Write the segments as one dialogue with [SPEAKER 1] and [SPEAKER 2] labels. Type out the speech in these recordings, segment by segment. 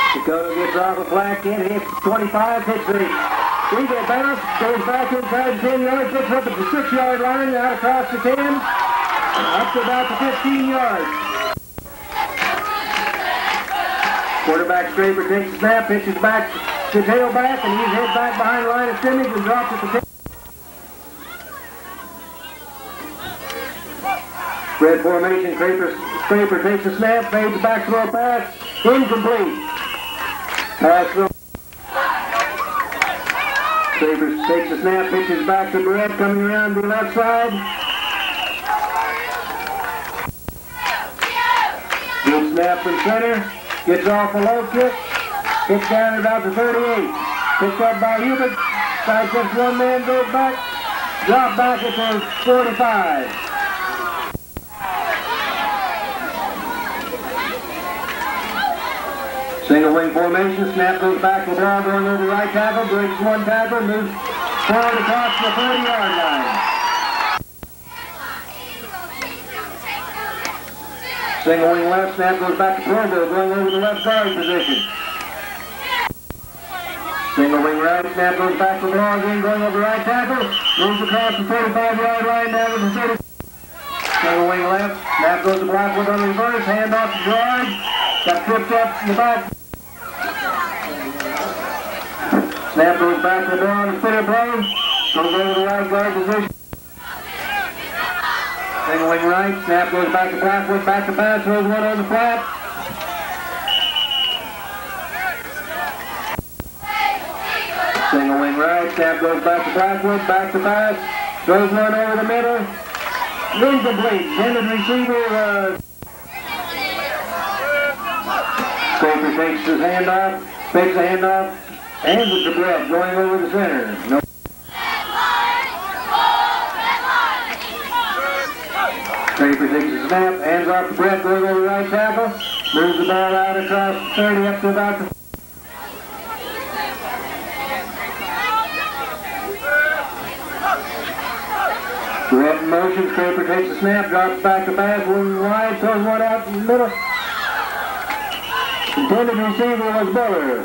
[SPEAKER 1] Dakota gets off a flat kid, hits 25, hits the eagle bounce, goes back inside the 10 yards, gets up at the 6-yard line, out across the 10, up to about the 15 yards. Quarterback Straber takes the snap, pitches back to tailback, and he's hit back behind the line of scrimmage and drops at the 10. Spread formation, Scraper takes the snap, fades back throw pass, incomplete. Pass throw. Scraper takes the snap, pitches back to Brett, coming around the left side. Good snap from center, gets off a low kick, hits down at about the 38. Picked up by Hubert, sidesteps one man, goes back, drop back at the 45. Single wing formation, snap goes back to ball going over the right tackle, breaks one tackle, moves forward across the 30-yard line. Single wing left, snap goes back to Provo, going over the left guard position. Single wing right, snap goes back to the ball again, going over the right tackle, moves across the 35-yard line down to the 30. Single wing left, snap goes to Blackwood on the reverse, hand off to George, got tripped up in the back. Snap goes back to the ball on the spinner play, goes over the right guard position. Single wing right, snap goes back to Blackwood, back to pass, throws one on the flat. Single wing right, snap goes back to Blackwood, back to pass, throws one over the middle. Incomplete, intended receiver, Scraper takes his hand off, fakes the hand off, hands it to Brett, going over the center. No. Scraper takes his snap, hands off to Brett, going over the right tackle, moves the ball out across the 30 up to about the... Brett in motion, Scraper takes the snap, drops back to pass, wing wide, throws one out in the middle. Intended receiver was Buller.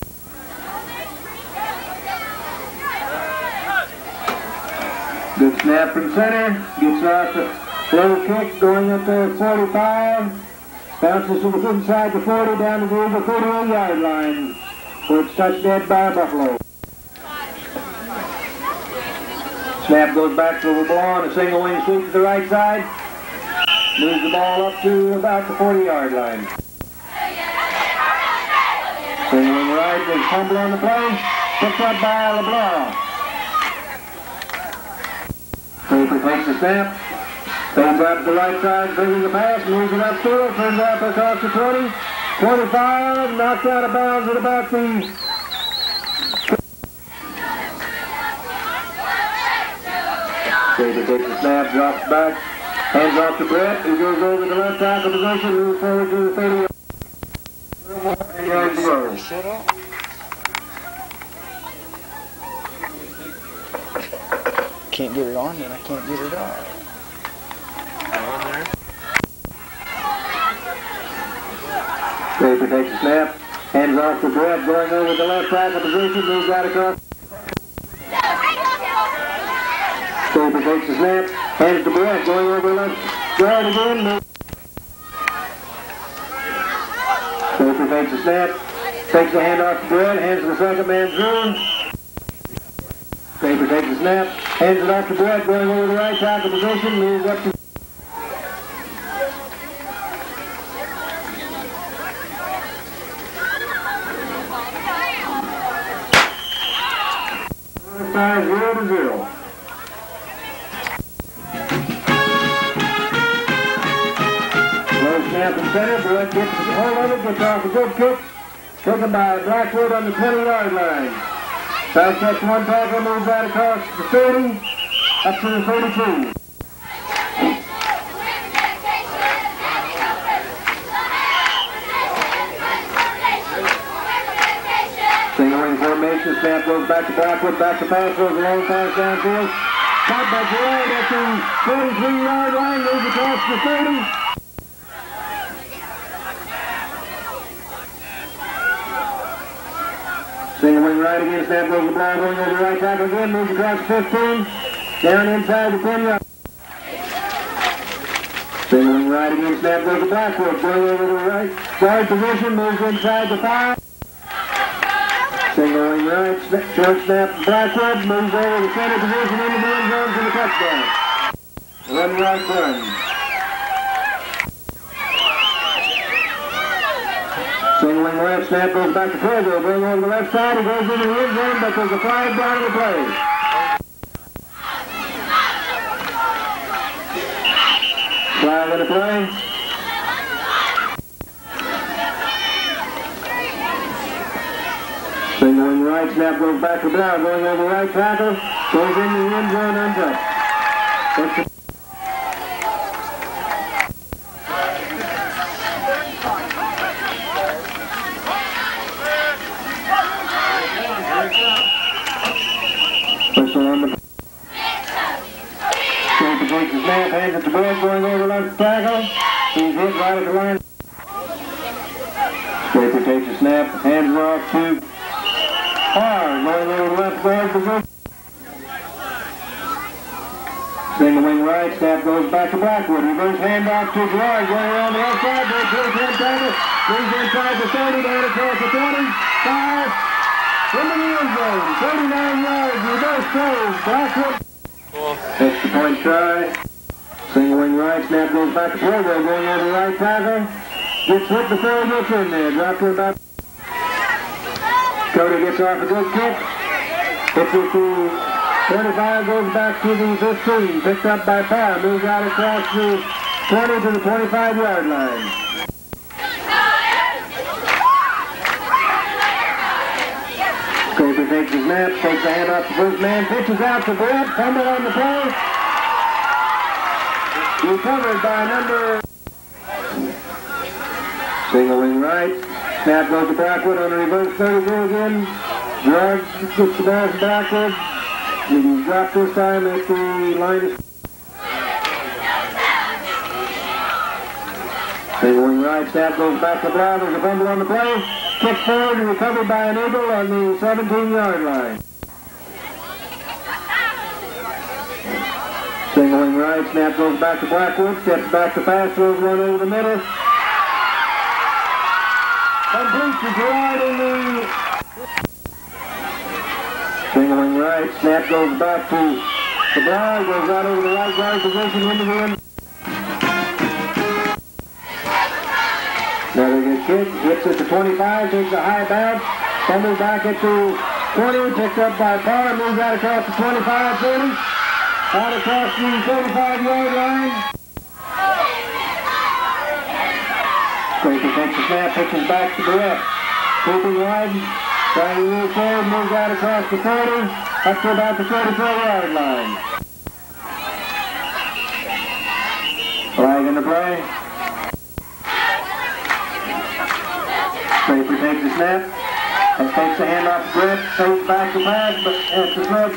[SPEAKER 1] Good snap from center, gets off the low kick, going up to 45, bounces to the inside the 40, down to the 48-yard line, where it's touched dead by Buffalo. Snap goes back to the ball on a single wing sweep to the right side, moves the ball up to about the 40-yard line. Single wing right, big fumble on the play, picked up by LeBlanc. Scraper takes the snap, fades out to the right side, bringing the pass, moves it upfield, turns out across the 20, 25, knocked out of bounds at about the... Scraper takes the snap, drops back, hands off to Brett, who goes over the left tackle position, moves forward to the 30.
[SPEAKER 2] Shut up. Can't get it on, then I can't get it off. On there.
[SPEAKER 1] Scraper takes the snap, hands off to Brett, going over the left tackle position, moves out across. Scraper takes the snap, hands to Brett, going over the left guard again. Scraper takes the snap, takes the hand off to Brett, hands to the second man through. Scraper takes the snap, hands it off to Brett, going over the right tackle position, moves up to... Time 0-0. Low snap and center, Brett gets the hold of it, gets off a good kick, taken by Blackwood on the 20-yard line. Side steps one tackle, moves out across the 30, up to the 32. Single wing formation, snap goes back to Blackwood, back to pass, throws a long pass downfield. Caught by Gerard at the 33-yard line, moves across the 30. Single wing right again, snap goes the ball, going over the right tackle again, moves across 15, down inside the 10 yard. Single wing right again, snap goes to Blackwood, going over the right guard position, moves inside the 5. Single wing right, short snap to Blackwood, moves over the center position into the end zone for the touchdown. 1 yard run. Single wing left, snap goes back to Prego, going over the left side, he goes into the end zone, but there's a flag down in the play. Flag in the play. Single wing right, snap goes back to Brown, going over the right tackle, goes into the end zone, ends up. Takes the snap, hands it to Brett, going over left tackle. He's hit right at the line. Draper takes the snap, hands it off to Parr, going over the left guard position. Single wing right, snap goes back to Blackwood. Reverse handoff to Gerard, going around the left side. Brett to the 10 tackle, moves inside the 30, down across the 25, into the end zone, 39 yards, reverse throws, Blackwood. Extra point try. Single wing right, snap goes back to Prego, going over the right tackle. Gets hit before he gets in there. Dropped to about. Cody gets off a good kick. Hits it to 25, goes back to the 15. Picked up by Parr, moves out across the 20 to the 25-yard line. Cooper takes his snap, takes the hand off the first man, pitches out to Brett, fumble on the play. Recovered by number. Single wing right, snap goes to Blackwood on the reverse 32 again. Gerard gets the ball from Blackwood. He's dropped this time at the line. Single wing right, snap goes back to Brown, there's a fumble on the play. Kick forward and recovered by an Eagle on the 17-yard line. Single wing right, snap goes back to Blackwood, steps back to pass, throws one over the middle. Complete to Gerard in the... Single wing right, snap goes back to the ball, goes out over the right guard position into the end. Another good kick, hits at the 25, takes a high bounce, fumbles back at the 20, picked up by Parr, moves out across the 25, 30, out across the 35-yard line. Draper takes the snap, pitches back to Brett. Keeping wide, trying to move forward, moves out across the 40, up to about the 34-yard line. Flag in the play. Draper takes the snap, and takes the hand off the Brett, throws back the pass, but it's the throw.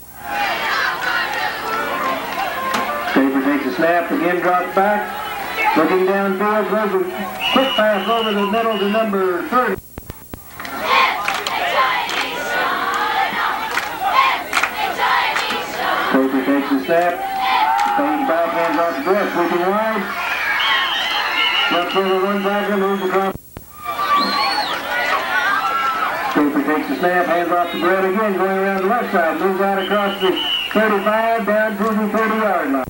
[SPEAKER 1] Draper takes the snap, again drops back, looking downfield, throws a quick pass over the middle to number 30. Draper takes the snap, throws back, hands off the Brett, looking wide. Left over one tackle, moves across. Draper takes the snap, hands off the Brett again, going around the left side, moves out across the 35, down to the 30-yard line.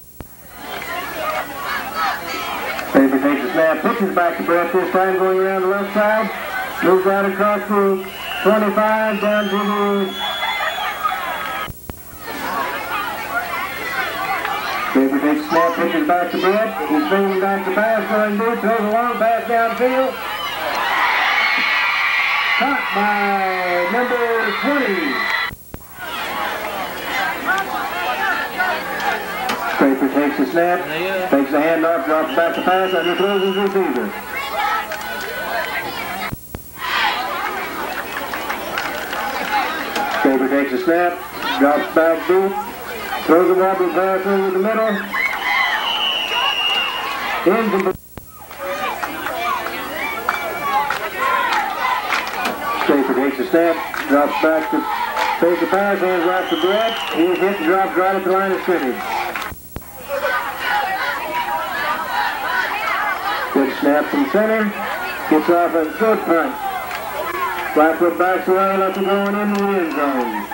[SPEAKER 1] Draper takes the snap, pitches back to Brett this time, going around the left side, moves out across the 25, down to the... Draper takes the snap, pitches back to Brett, he's bringing back the pass, going deep, throws a long pass downfield. Caught by number 20. Draper takes the snap, takes the handoff, drops back the pass, underthrows his receiver. Draper takes the snap, drops back deep, throws a wobbly pass over the middle. Schaefer takes a snap, drops back to take the pass, hands off to Brett. He's hit and dropped right at the line of scrimmage. Good snap from center. Gets off a good punt. Blackwood backs away like he's going into the end zone.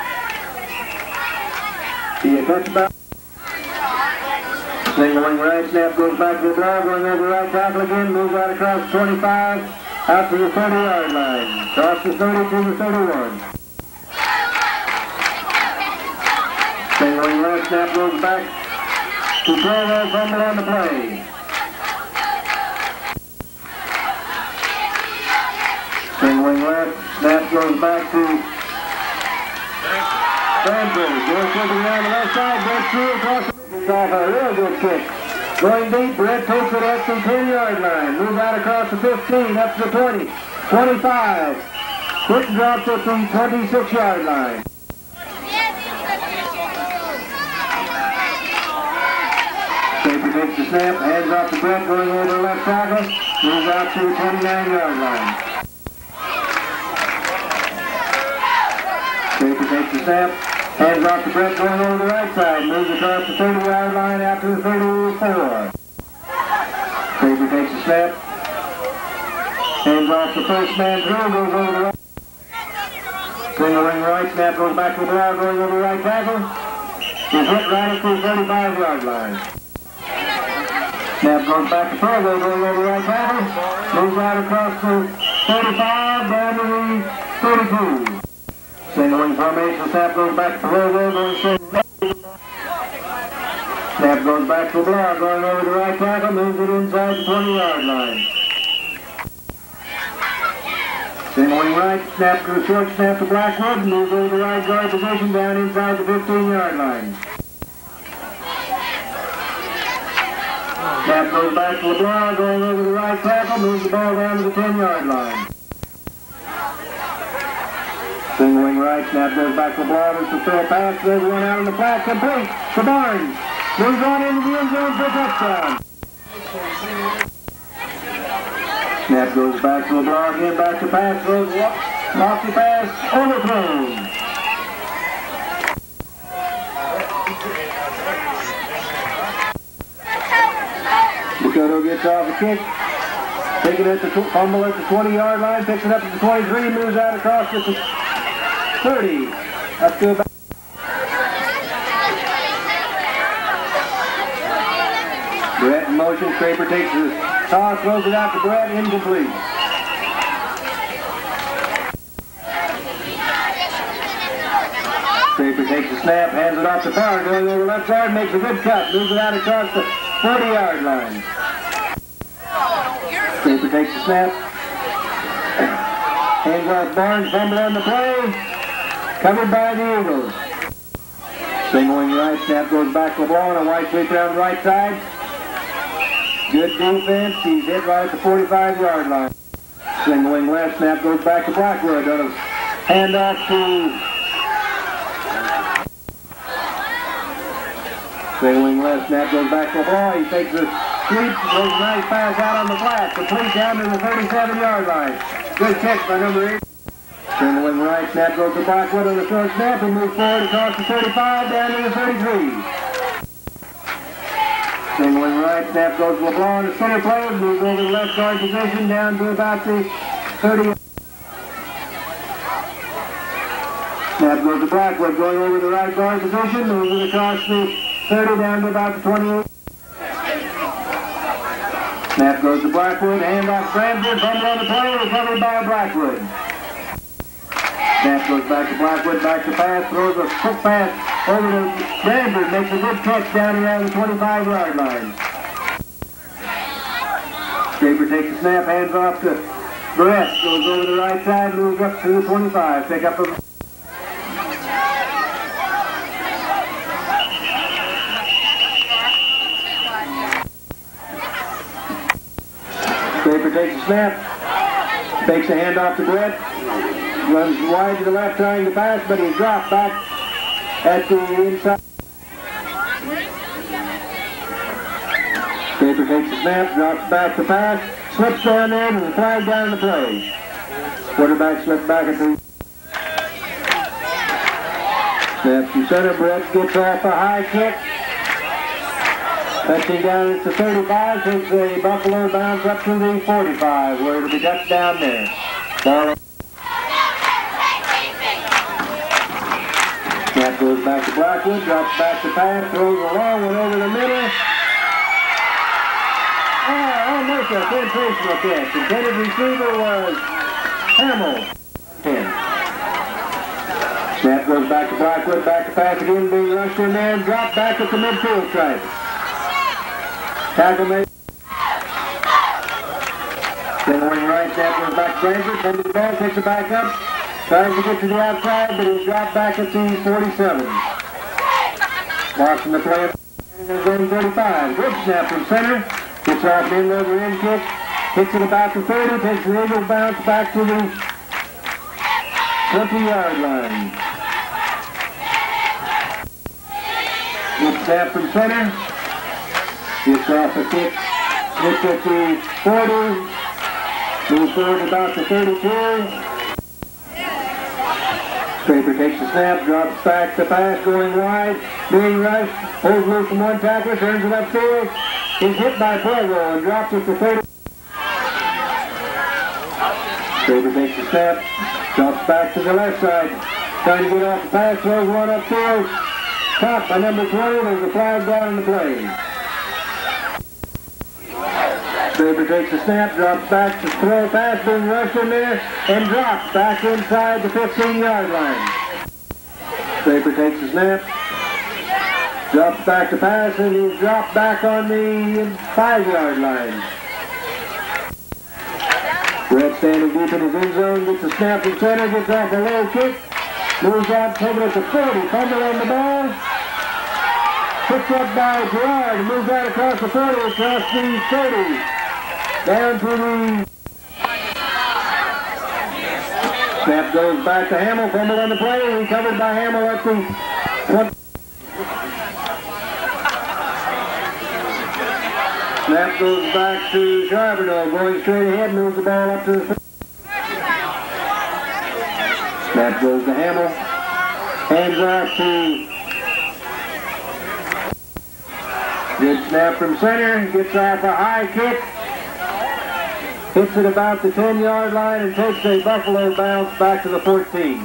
[SPEAKER 1] See a touchback. Singling right, snap goes back to the ball, going over the right tackle again, moves out across the 25, out to the 30-yard line. Across the 30 to the 31. Singling right, snap goes back to Provo, fumble on the play. Singling left, snap goes back to Stanford. Goes looking around the left side, goes through across the... It's off a real good kick. Going deep, Brett takes it at the 10-yard line. Moves out across the 15, up to the 20, 25. Quick drops at the 26-yard line. Schaefer takes the snap, hands off to Brett, going over the left tackle. Moves out to the 29-yard line. Schaefer takes the snap, hands off to Brett, going over the right side, moves across the 30-yard line out to the 34. Schaefer takes the snap, hands off the first man through, goes over the right. Swinging right, snap goes back to the ball, going over the right tackle. He's hit right at the 35-yard line. Snap goes back to Provo, going over the right tackle. Moves out across the 35, down to the 32. Singling formation, snap goes back to Provo, going straight. Snap goes back to the ball, going over the right tackle, moves it inside the 20-yard line. Singling right, snap to the short snap to Blackwood, moves over the right guard position down inside the 15-yard line. Snap goes back to the ball, going over the right tackle, moves the ball down to the 10-yard line. Singling right, snap goes back to the ball, it's a throw pass, there's one out on the flat, complete to Barnes. Moves on into the end zone for a touchdown. Snap goes back to the ball again, back to pass, throws lofty pass, overthrown. Dakota gets off a kick, taking it at the fumble at the 20-yard line, picks it up at the 23, moves out across to the 30, up to about... Brett in motion, Scraper takes the toss, throws it out to Brett, incomplete. Scraper takes the snap, hands it off to Power, going over left side, makes a good cut, moves it out across the 40-yard line. Scraper takes the snap, hands off Barnes, fumble on the play, covered by the Eagles. Singling right, snap goes back to the ball, and a wide sweep around the right side. Good defense, he's hit right at the 45-yard line. Singling left, snap goes back to Blackwood, on a handoff to... Singling left, snap goes back to the ball, he takes a sweep, goes a nice pass out on the flat, complete down to the 37-yard line. Good catch by number 8. Singling right, snap goes to Blackwood on the short snap and moves forward across the 35 down to the 33. Singling right, snap goes to LeBlanc, the center player, moves over the left guard position down to about the 30. Snap goes to Blackwood, going over the right guard position, moves it across the 30 down to about the 28. Snap goes to Blackwood, handoff Bradford, fumble on the play, recovered by Blackwood. Snap goes back to Blackwood, back to pass, throws a quick pass over to Bradford, makes a good catch down around the 25-yard line. Schaefer takes the snap, hands off to Brett, goes over the right side, moves up to the 25, pick up a... Schaefer takes the snap, takes the handoff to Brett, runs wide to the left trying to pass, but he's dropped back at the inside. Schaefer takes the snap, drops back to pass, slips down there, and the flag down the play. Quarterback slipped back at the snap from center. Brett gets off a high kick. Touching down at the 35, takes a Buffalo bounce up to the 45, where it'll be touched down there. Ball. Snap goes back to Blackwood, drops back to pass, throws a long one over the middle. Almost a sensational catch. Intended receiver was Hamill. 10. Snap goes back to Blackwood, back to pass again, being rushed in there and dropped back at the midfield stripe. Tackle made. Then running right, snap goes back to Fraser, sends the ball, takes it back up, tries to get to the outside, but he's dropped back at the 47. Watching the play in the zone 35. Good snap from center. Gets off in over in kick, hits it about the 30, takes an eagle bounce back to the 20-yard line. Good snap from center, gets off a kick, hits at the 40, moves forward about the 32. Scraper takes the snap, drops back the pass, going wide, being rushed, holds loose from one tackler, turns it upfield. He's hit by Pueblo and drops it to 30. Scraper takes the snap, drops back to the left side, trying to get off the pass, throws one upfield. Caught by number 20, there's a flag down in the play. Scraper takes the snap, drops back to throw pass, being rushed in there, and drops back inside the 15-yard line. Scraper takes the snap, drops back to pass, and he's dropped back on the 5-yard line. Brett standing deep in his end zone, gets the snap from center, gets off a low kick, moves out, taking it to 40, fumble on the ball, picked up by Gerard, moves out across the 40, across the 30, down to the... Snap goes back to Hamill, fumble on the play, recovered by Hamill at the 20. Snap goes back to Charbonneau, going straight ahead, moves the ball up to the... Snap goes to Hamill, hands off to... Good snap from center, gets off a high kick, hits it about the 10-yard line and takes a Buffalo bounce back to the 14.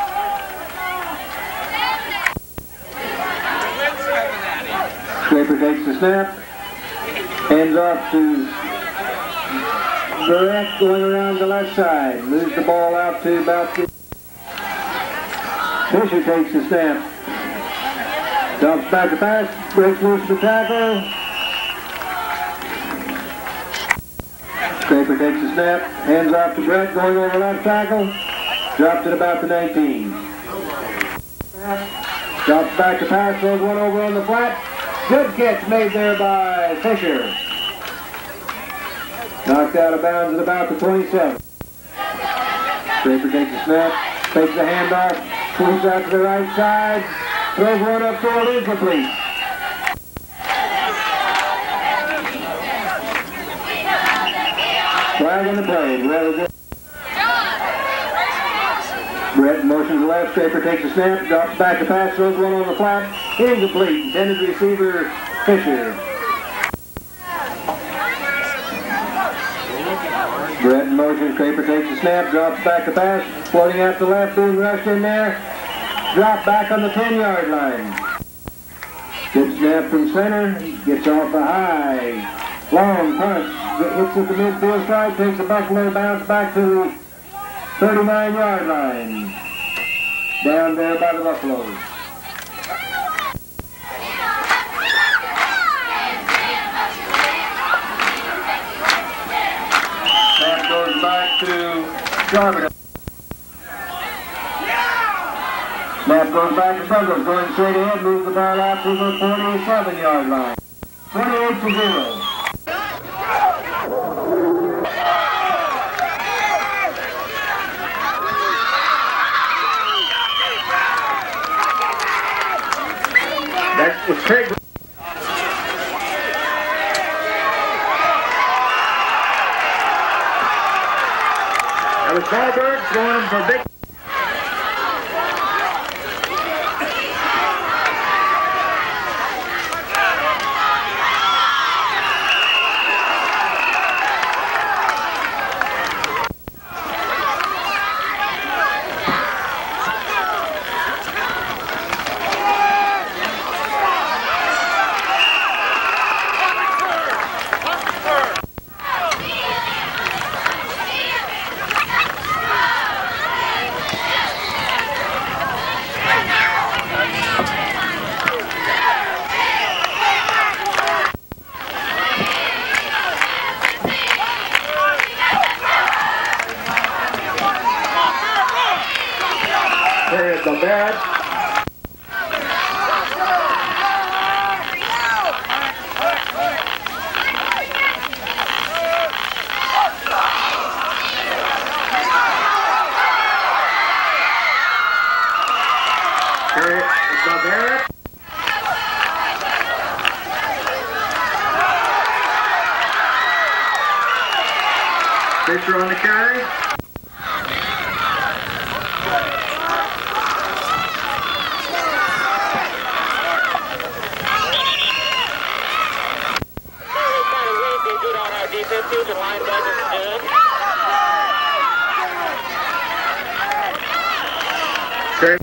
[SPEAKER 1] Scraper takes the snap, hands off to Barrett, going around the left side, moves the ball out to about the... Fisher takes the snap, dumps back to pass, breaks loose the tackle. Scraper takes the snap, hands off to Brett, going over left tackle, drops it about the 19. Drops back to pass, throws one over on the flat. Good catch made there by Fisher. Knocked out of bounds at about the 27. Scraper takes the snap, takes the handoff, moves out to the right side, throws one up field, incomplete. Flag on the play. Brett motions left, Scraper takes a snap, drops back to pass, throws one on the flat, incomplete. Intended receiver, Fisher. Brett in motion, Scraper takes a snap, drops back to pass, floating out to left, being rushed in there, drop back on the 10-yard line. Good snap from center, gets off a high, long punt, hits at the midfield side, takes a Buffalo bounce back to the 39-yard line. Down there by the Buffaloes. That goes back to Charbonneau. Snap goes back to Douglas, going straight ahead, moves the ball out to the 47-yard line. 28-0. That was Craig. That was Ballbirds going for big. There is the bat. There is the bat. Pitcher on the carry.
[SPEAKER 3] Defensive and linebackers good.
[SPEAKER 1] Okay.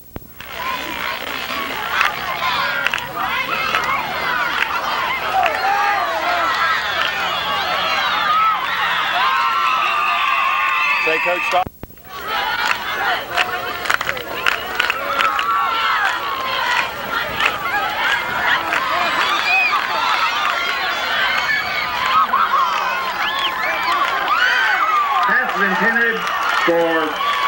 [SPEAKER 2] Say, Coach, stop.
[SPEAKER 1] Intended for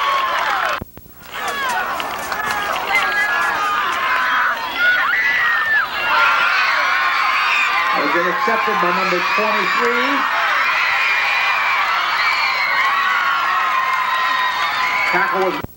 [SPEAKER 1] has been accepted by number 23. Tackle was